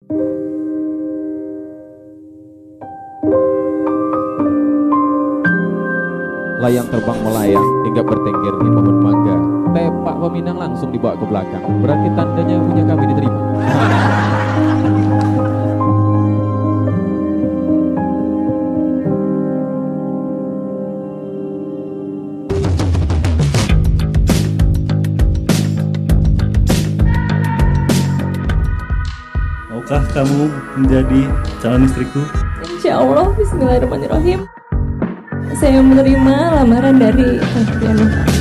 Layang terbang melayang hingga bertengger di pohon mangga. Tepak peminang langsung dibawa ke belakang. Berarti tandanya punya kami diterima. Maukah kamu menjadi calon istriku? Insya Allah, bismillahirrahmanirrahim. Saya menerima lamaran dari Kang Setiano.